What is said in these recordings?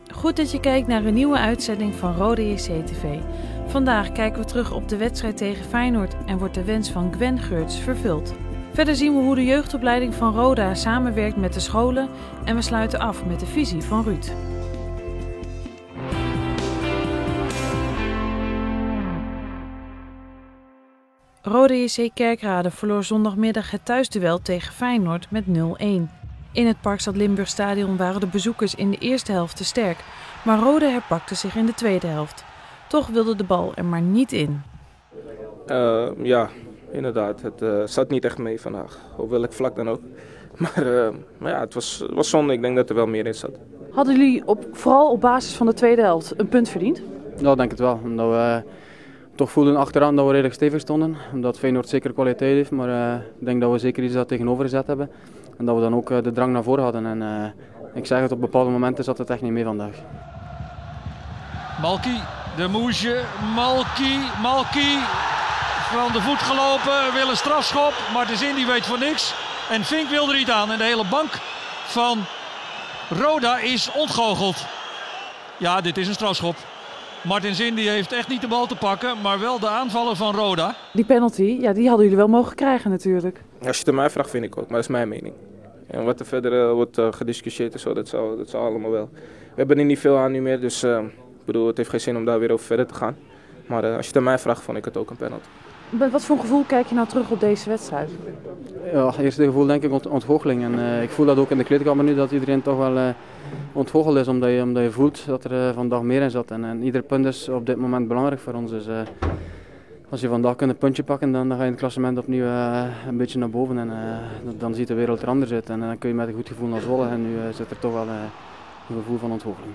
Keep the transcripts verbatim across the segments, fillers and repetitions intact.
Goed dat je kijkt naar een nieuwe uitzending van Roda J C T V. Vandaag kijken we terug op de wedstrijd tegen Feyenoord en wordt de wens van Gwen Geurts vervuld. Verder zien we hoe de jeugdopleiding van Roda samenwerkt met de scholen en we sluiten af met de visie van Ruud. Roda J C Kerkrade verloor zondagmiddag het thuisduel tegen Feyenoord met nul een. In het Parkstad Limburgstadion waren de bezoekers in de eerste helft te sterk, maar Roda herpakte zich in de tweede helft. Toch wilde de bal er maar niet in. Uh, ja, inderdaad. Het uh, zat niet echt mee vandaag. Hoewel ik vlak dan ook. Maar, uh, maar ja, het was, het was zonde. Ik denk dat er wel meer in zat. Hadden jullie op, vooral op basis van de tweede helft een punt verdiend? Ja, ik denk het wel. Omdat we uh, toch voelden achteraan dat we redelijk stevig stonden. Omdat Feyenoord zeker kwaliteit heeft, maar uh, ik denk dat we zeker iets daar tegenover gezet hebben. En dat we dan ook uh, de drang naar voren hadden. En uh, ik zeg het, op bepaalde momenten zat het echt niet mee vandaag. Malky, de Moesje, Malky, Malky. Van de voet gelopen, wil een strafschop. Martens Indy weet voor niks. En Vink wil er niet aan. En de hele bank van Roda is ontgoocheld. Ja, dit is een strafschop. Martens Indy heeft echt niet de bal te pakken, maar wel de aanvallen van Roda. Die penalty, ja, die hadden jullie wel mogen krijgen natuurlijk. Als je het aan mij vraagt, vind ik ook, maar dat is mijn mening. En wat er verder uh, wordt uh, gediscussieerd en zo, dat zal, dat zal allemaal wel. We hebben er niet veel aan nu meer, dus uh, ik bedoel, het heeft geen zin om daar weer over verder te gaan. Maar uh, als je het aan mij vraagt, vond ik het ook een penalty. Met wat voor een gevoel kijk je nou terug op deze wedstrijd? Ja, eerste gevoel denk ik ont ontgoocheling. En uh, ik voel dat ook in de kleedkamer nu, dat iedereen toch wel uh, ontgoocheld is. Omdat je, omdat je voelt dat er uh, vandaag meer in zat. En, en ieder punt is op dit moment belangrijk voor ons. Dus uh, als je vandaag kunt een puntje pakken, dan, dan ga je in het klassement opnieuw uh, een beetje naar boven. En uh, dan ziet de wereld er anders uit. En uh, dan kun je met een goed gevoel naar Zwolle. En nu uh, zit er toch wel uh, een gevoel van ontgoocheling.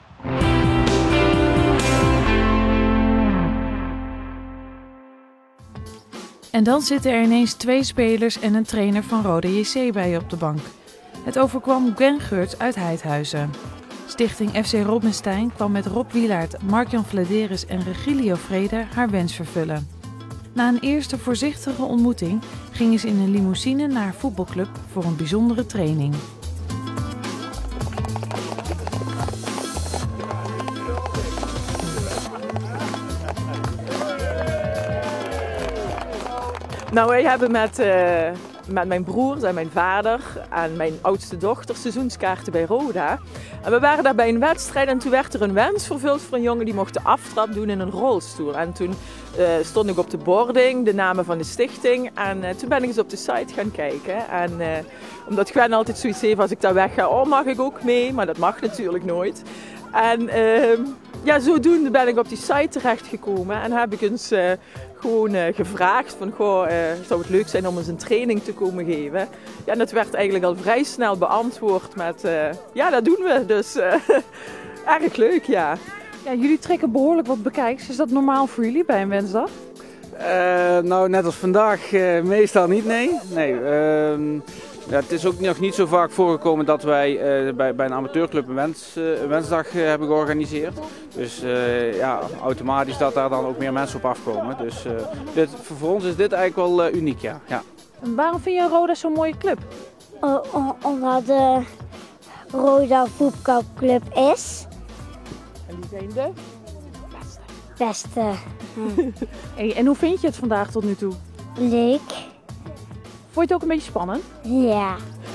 En dan zitten er ineens twee spelers en een trainer van Roda J C bij je op de bank. Het overkwam Gwen Geurts uit Heidhuizen. Stichting F C Robbenstein kwam met Rob Wielaert, Mark-Jan Vladeris en Regilio Vrede haar wens vervullen. Na een eerste voorzichtige ontmoeting gingen ze in een limousine naar haar voetbalclub voor een bijzondere training. Nou, wij hebben met, uh, met mijn broers en mijn vader en mijn oudste dochter seizoenskaarten bij Roda. En we waren daar bij een wedstrijd en toen werd er een wens vervuld voor een jongen die mocht de aftrap doen in een rolstoel. En toen uh, stond ik op de boarding, de namen van de stichting. En uh, toen ben ik eens op de site gaan kijken. En uh, omdat Gwen altijd zoiets heeft, als ik daar weg ga, oh mag ik ook mee? Maar dat mag natuurlijk nooit. En uh, ja, zodoende ben ik op die site terechtgekomen en heb ik eens uh, gewoon uh, gevraagd van, goh, uh, zou het leuk zijn om eens een training te komen geven? Ja, en dat werd eigenlijk al vrij snel beantwoord met, uh, ja, dat doen we. Dus uh, erg leuk, ja. Ja, jullie trekken behoorlijk wat bekijks. Is dat normaal voor jullie bij een wensdag? Uh, nou, net als vandaag uh, meestal niet, nee. nee uh, ja, het is ook nog niet zo vaak voorgekomen dat wij uh, bij, bij een amateurclub een, wens, uh, een wensdag uh, hebben georganiseerd. Dus uh, ja, automatisch dat daar dan ook meer mensen op afkomen. Dus uh, dit, voor ons is dit eigenlijk wel uh, uniek, ja. ja. En waarom vind je Roda zo'n mooie club? Uh, omdat de Roda voetbalclub is. En die zijn de beste. beste. Hmm. Hey, en hoe vind je het vandaag tot nu toe? Leuk. Vond je het ook een beetje spannend? Ja.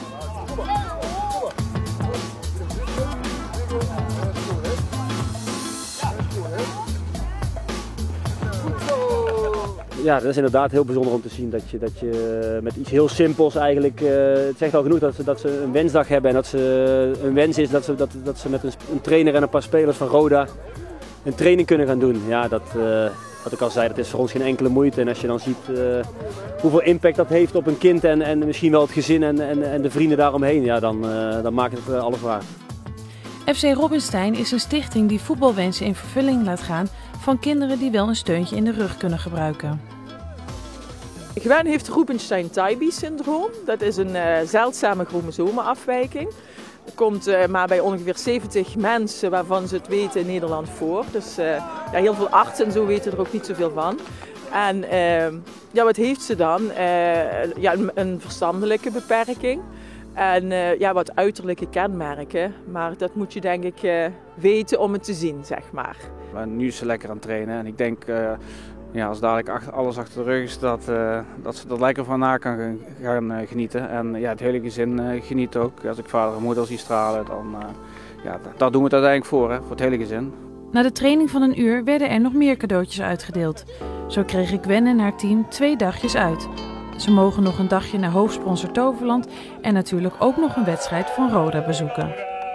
Ja, dat is inderdaad heel bijzonder om te zien dat je, dat je met iets heel simpels eigenlijk, uh, het zegt al genoeg dat ze, dat ze een wensdag hebben en dat ze een wens is dat ze, dat, dat ze met een, een trainer en een paar spelers van Roda een training kunnen gaan doen. Ja, dat, uh, wat ik al zei, dat is voor ons geen enkele moeite. En als je dan ziet uh, hoeveel impact dat heeft op een kind en, en misschien wel het gezin en, en, en de vrienden daaromheen, ja, dan, uh, dan maakt het uh, alles waar. F C Robbenstein is een stichting die voetbalwensen in vervulling laat gaan van kinderen die wel een steuntje in de rug kunnen gebruiken. Gwen heeft Rubinstein-Taibi-syndroom. Dat is een uh, zeldzame chromosomenafwijking. Het komt uh, maar bij ongeveer zeventig mensen waarvan ze het weten in Nederland voor. Dus uh, ja, heel veel artsen en zo weten er ook niet zoveel van. En uh, ja, wat heeft ze dan? Uh, ja, een, een verstandelijke beperking. En uh, ja, wat uiterlijke kenmerken, maar dat moet je denk ik uh, weten om het te zien, zeg maar. Maar nu is ze lekker aan het trainen en ik denk, uh, ja, als dadelijk alles achter de rug is, dat, uh, dat ze er lekker van na kan gaan uh, genieten. En ja, het hele gezin uh, geniet ook. Als ik vader en moeder zie stralen, dan uh, ja, daar doen we het uiteindelijk voor, hè, voor het hele gezin. Na de training van een uur werden er nog meer cadeautjes uitgedeeld. Zo kreeg Gwen en haar team twee dagjes uit. Ze mogen nog een dagje naar hoofdsponsor Toverland en natuurlijk ook nog een wedstrijd van Roda bezoeken.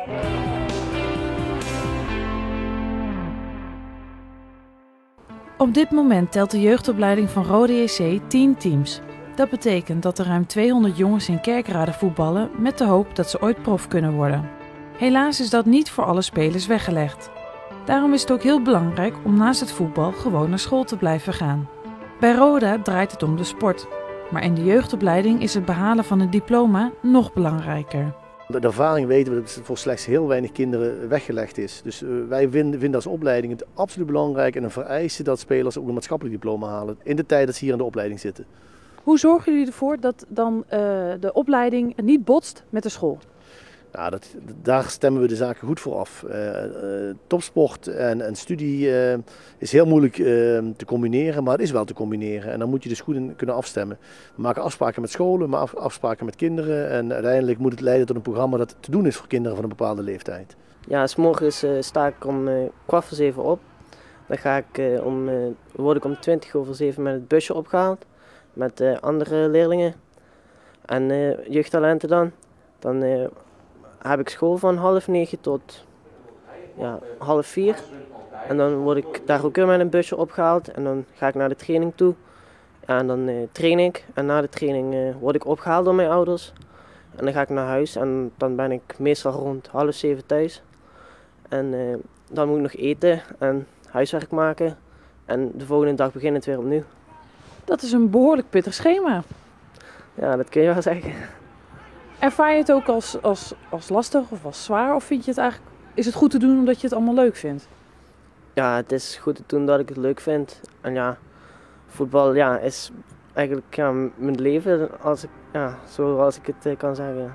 Op dit moment telt de jeugdopleiding van Roda J C tien teams. Dat betekent dat er ruim tweehonderd jongens in Kerkrade voetballen met de hoop dat ze ooit prof kunnen worden. Helaas is dat niet voor alle spelers weggelegd. Daarom is het ook heel belangrijk om naast het voetbal gewoon naar school te blijven gaan. Bij Roda draait het om de sport. Maar in de jeugdopleiding is het behalen van een diploma nog belangrijker. De ervaring weten we dat het voor slechts heel weinig kinderen weggelegd is. Dus uh, wij vinden, vinden als opleiding het absoluut belangrijk en een vereiste dat spelers ook een maatschappelijk diploma halen in de tijd dat ze hier in de opleiding zitten. Hoe zorgen jullie ervoor dat dan uh, de opleiding niet botst met de school? Nou, dat, daar stemmen we de zaken goed voor af. Uh, uh, topsport en, en studie uh, is heel moeilijk uh, te combineren, maar het is wel te combineren. En dan moet je dus goed in kunnen afstemmen. We maken afspraken met scholen, maar af, afspraken met kinderen. En uiteindelijk moet het leiden tot een programma dat te doen is voor kinderen van een bepaalde leeftijd. Ja, 's morgens uh, sta ik om uh, kwart voor zeven op. Dan ga ik, uh, om, uh, word ik om twintig over zeven met het busje opgehaald. Met uh, andere leerlingen en uh, jeugdtalenten dan. Dan uh, heb ik school van half negen tot ja, half vier. En dan word ik daar ook weer met een busje opgehaald. En dan ga ik naar de training toe. En dan uh, train ik. En na de training uh, word ik opgehaald door mijn ouders. En dan ga ik naar huis. En dan ben ik meestal rond half zeven thuis. En uh, dan moet ik nog eten en huiswerk maken. En de volgende dag begint het weer opnieuw. Dat is een behoorlijk pittig schema. Ja, dat kun je wel zeggen. Ervaar je het ook als, als, als lastig of als zwaar? Of vind je het eigenlijk, is het goed te doen omdat je het allemaal leuk vindt? Ja, het is goed te doen dat ik het leuk vind. En ja, voetbal ja, is eigenlijk ja, mijn leven, als ik, ja, zoals ik het uh, kan zeggen.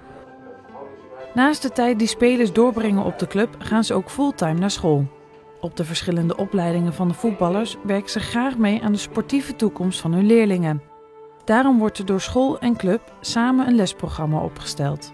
Naast de tijd die spelers doorbrengen op de club, gaan ze ook fulltime naar school. Op de verschillende opleidingen van de voetballers werken ze graag mee aan de sportieve toekomst van hun leerlingen. Daarom wordt er door school en club samen een lesprogramma opgesteld.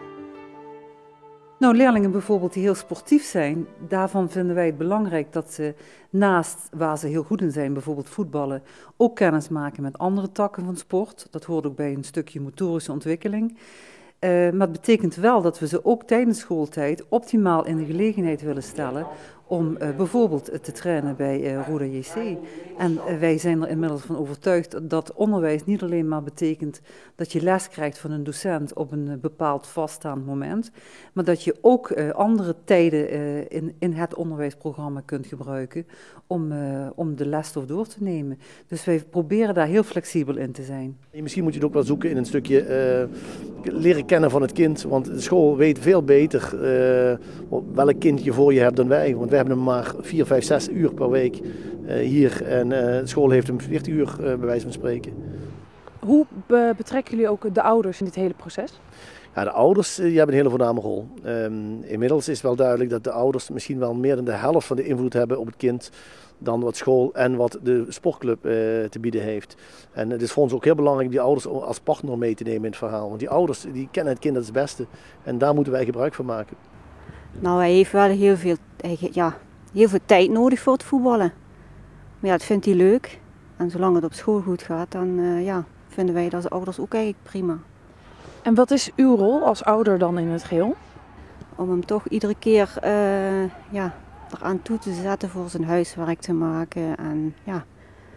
Nou, leerlingen bijvoorbeeld die heel sportief zijn, daarvan vinden wij het belangrijk dat ze naast waar ze heel goed in zijn, bijvoorbeeld voetballen, ook kennis maken met andere takken van sport. Dat hoort ook bij een stukje motorische ontwikkeling. Uh, maar het betekent wel dat we ze ook tijdens schooltijd optimaal in de gelegenheid willen stellen om uh, bijvoorbeeld te trainen bij uh, Roda J C. En uh, wij zijn er inmiddels van overtuigd dat onderwijs niet alleen maar betekent dat je les krijgt van een docent op een uh, bepaald vaststaand moment, maar dat je ook uh, andere tijden uh, in, in het onderwijsprogramma kunt gebruiken om, uh, om de lesstof door te nemen. Dus wij proberen daar heel flexibel in te zijn. Misschien moet je het ook wel zoeken in een stukje uh, leren kennen van het kind, want de school weet veel beter uh, welk kind je voor je hebt dan wij. Want wij hebben hem maar vier, vijf, zes uur per week uh, hier en uh, de school heeft hem veertig uur uh, bij wijze van spreken. Hoe be betrekken jullie ook de ouders in dit hele proces? Ja, de ouders die hebben een hele voorname rol. Um, inmiddels is wel duidelijk dat de ouders misschien wel meer dan de helft van de invloed hebben op het kind dan wat school en wat de sportclub uh, te bieden heeft. En het is voor ons ook heel belangrijk die ouders als partner mee te nemen in het verhaal. Want die ouders die kennen het kind als het beste en daar moeten wij gebruik van maken. Nou, hij heeft wel heel veel, ja, heel veel tijd nodig voor het voetballen. Maar ja, dat vindt hij leuk. En zolang het op school goed gaat, dan uh, ja, vinden wij dat als ouders ook eigenlijk prima. En wat is uw rol als ouder dan in het geheel? Om hem toch iedere keer uh, ja, eraan toe te zetten voor zijn huiswerk te maken. En ja,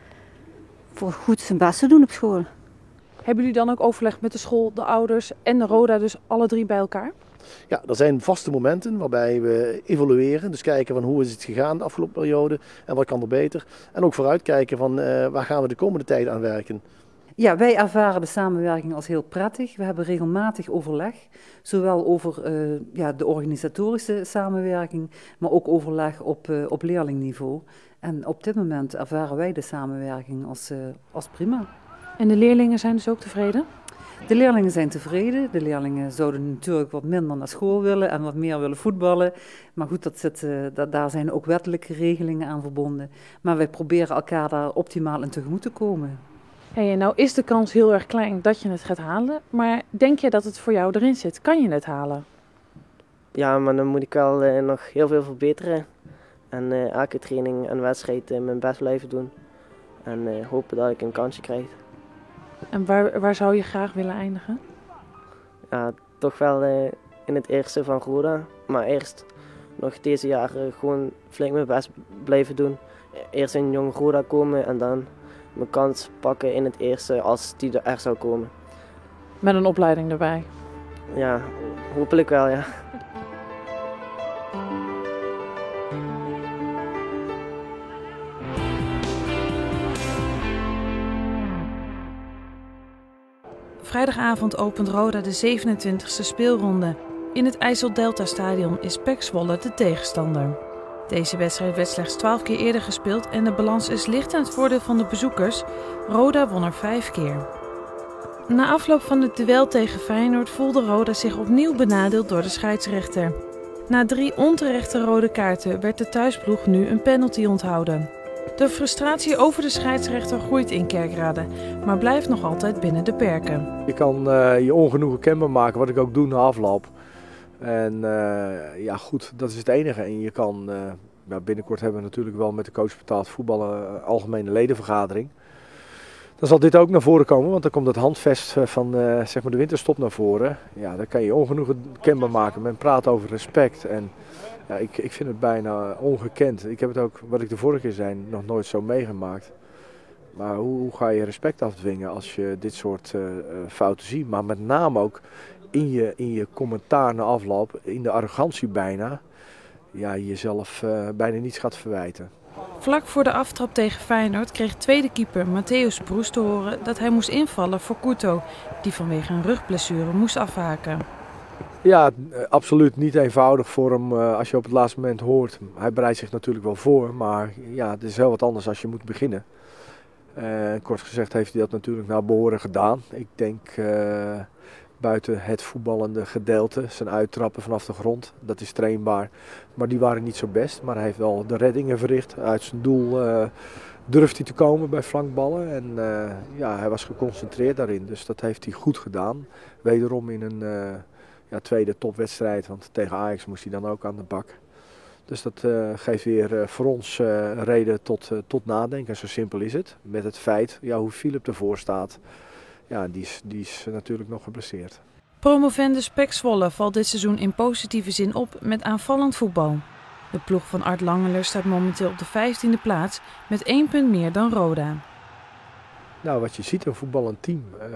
voor goed zijn best te doen op school. Hebben jullie dan ook overleg met de school, de ouders en de Roda, dus alle drie bij elkaar? Ja, er zijn vaste momenten waarbij we evalueren. Dus kijken van hoe is het gegaan de afgelopen periode en wat kan er beter. En ook vooruitkijken van uh, waar gaan we de komende tijd aan werken. Ja, wij ervaren de samenwerking als heel prettig. We hebben regelmatig overleg, zowel over uh, ja, de organisatorische samenwerking, maar ook overleg op, uh, op leerlingniveau. En op dit moment ervaren wij de samenwerking als, uh, als prima. En de leerlingen zijn dus ook tevreden? De leerlingen zijn tevreden. De leerlingen zouden natuurlijk wat minder naar school willen en wat meer willen voetballen. Maar goed, dat zit, uh, dat, daar zijn ook wettelijke regelingen aan verbonden. Maar wij proberen elkaar daar optimaal in tegemoet te komen. Hey, nou is de kans heel erg klein dat je het gaat halen. Maar denk je dat het voor jou erin zit? Kan je het halen? Ja, maar dan moet ik wel uh, nog heel veel verbeteren. En uh, elke training en wedstrijd uh, mijn best blijven doen. En uh, hopen dat ik een kansje krijg. En waar, waar zou je graag willen eindigen? Ja, toch wel uh, in het eerste van Roda. Maar eerst nog deze jaren gewoon flink mijn best blijven doen. Eerst in Jong Roda komen en dan mijn kans pakken in het eerste als die er zou komen. Met een opleiding erbij? Ja, hopelijk wel, ja. Vrijdagavond opent Roda de zevenentwintigste speelronde. In het IJsseldelta-stadion is P E C Zwolle de tegenstander. Deze wedstrijd werd slechts twaalf keer eerder gespeeld en de balans is licht in het voordeel van de bezoekers. Roda won er vijf keer. Na afloop van het duel tegen Feyenoord voelde Roda zich opnieuw benadeeld door de scheidsrechter. Na drie onterechte rode kaarten werd de thuisploeg nu een penalty onthouden. De frustratie over de scheidsrechter groeit in Kerkrade, maar blijft nog altijd binnen de perken. Je kan uh, je ongenoegen kenbaar maken, wat ik ook doe na afloop. En uh, ja goed, dat is het enige. En je kan, uh, ja, binnenkort hebben we natuurlijk wel met de coach betaald voetballen uh, algemene ledenvergadering. Dan zal dit ook naar voren komen, want dan komt het handvest van uh, zeg maar de winterstop naar voren. Ja, dan kan je ongenoegen kenbaar maken. Men praat over respect en ja, ik, ik vind het bijna ongekend. Ik heb het ook, wat ik de vorige keer zei, nog nooit zo meegemaakt. Maar hoe, hoe ga je respect afdwingen als je dit soort uh, fouten ziet? Maar met name ook in je, in je commentaar na afloop, in de arrogantie bijna, ja, jezelf uh, bijna niets gaat verwijten. Vlak voor de aftrap tegen Feyenoord kreeg tweede keeper Matthäus Broes te horen dat hij moest invallen voor Couto, die vanwege een rugblessure moest afhaken. Ja, absoluut niet eenvoudig voor hem uh, als je op het laatste moment hoort. Hij bereidt zich natuurlijk wel voor, maar ja, het is heel wat anders als je moet beginnen. Uh, kort gezegd heeft hij dat natuurlijk naar behoren gedaan. Ik denk uh, buiten het voetballende gedeelte, zijn uittrappen vanaf de grond, dat is trainbaar. Maar die waren niet zo best, maar hij heeft wel de reddingen verricht. Uit zijn doel uh, durft hij te komen bij flankballen en uh, ja, hij was geconcentreerd daarin. Dus dat heeft hij goed gedaan. Wederom in een uh, ja, tweede topwedstrijd, want tegen Ajax moest hij dan ook aan de bak. Dus dat uh, geeft weer uh, voor ons uh, reden tot, uh, tot nadenken. Zo simpel is het. Met het feit ja, hoe Philip ervoor staat. Ja, die is, die is natuurlijk nog geblesseerd. Promovendus P E C Zwolle valt dit seizoen in positieve zin op met aanvallend voetbal. De ploeg van Art Langeler staat momenteel op de vijftiende plaats met één punt meer dan Roda. Nou, wat je ziet, een voetballend team. Uh,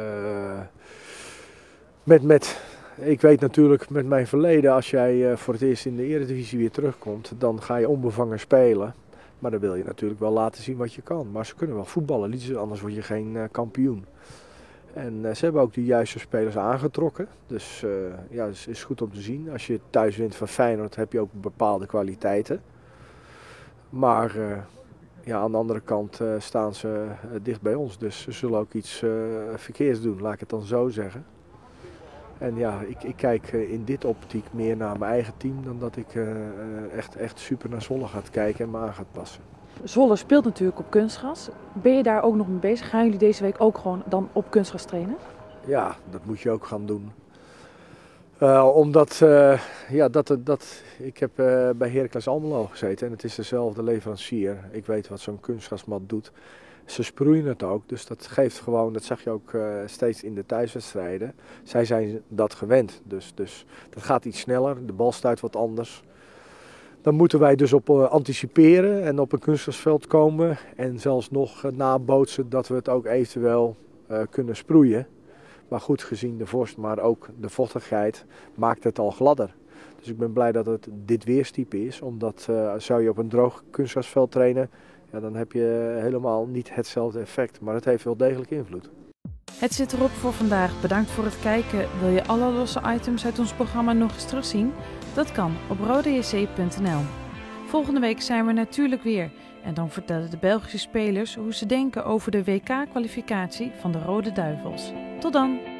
met, met, ik weet natuurlijk met mijn verleden, als jij uh, voor het eerst in de Eredivisie weer terugkomt, dan ga je onbevangen spelen. Maar dan wil je natuurlijk wel laten zien wat je kan. Maar ze kunnen wel voetballen, anders word je geen uh, kampioen. En uh, ze hebben ook de juiste spelers aangetrokken. Dus uh, ja, het is, is goed om te zien. Als je thuis wint van Feyenoord heb je ook bepaalde kwaliteiten. Maar uh, ja, aan de andere kant uh, staan ze uh, dicht bij ons. Dus ze zullen ook iets uh, verkeerds doen, laat ik het dan zo zeggen. En ja, ik, ik kijk uh, in dit optiek meer naar mijn eigen team dan dat ik uh, echt, echt super naar Zwolle ga kijken en me aan gaat passen. Zwolle speelt natuurlijk op kunstgras. Ben je daar ook nog mee bezig? Gaan jullie deze week ook gewoon dan op kunstgras trainen? Ja, dat moet je ook gaan doen. Uh, omdat, uh, ja, dat, dat, ik heb uh, bij Heracles Almelo gezeten en het is dezelfde leverancier. Ik weet wat zo'n kunstgrasmat doet. Ze sproeien het ook, dus dat geeft gewoon, dat zag je ook uh, steeds in de thuiswedstrijden. Zij zijn dat gewend, dus, dus dat gaat iets sneller, de bal stuit wat anders. Dan moeten wij dus op uh, anticiperen en op een kunstgrasveld komen en zelfs nog uh, nabootsen dat we het ook eventueel uh, kunnen sproeien. Maar goed, gezien de vorst, maar ook de vochtigheid, maakt het al gladder. Dus ik ben blij dat het dit weerstype is, omdat uh, zou je op een droog kunstgrasveld trainen, ja, dan heb je helemaal niet hetzelfde effect. Maar het heeft wel degelijk invloed. Het zit erop voor vandaag. Bedankt voor het kijken. Wil je alle losse items uit ons programma nog eens terugzien? Dat kan op rodejc punt n l. Volgende week zijn we natuurlijk weer. En dan vertellen de Belgische spelers hoe ze denken over de W K-kwalificatie van de Rode Duivels. Tot dan!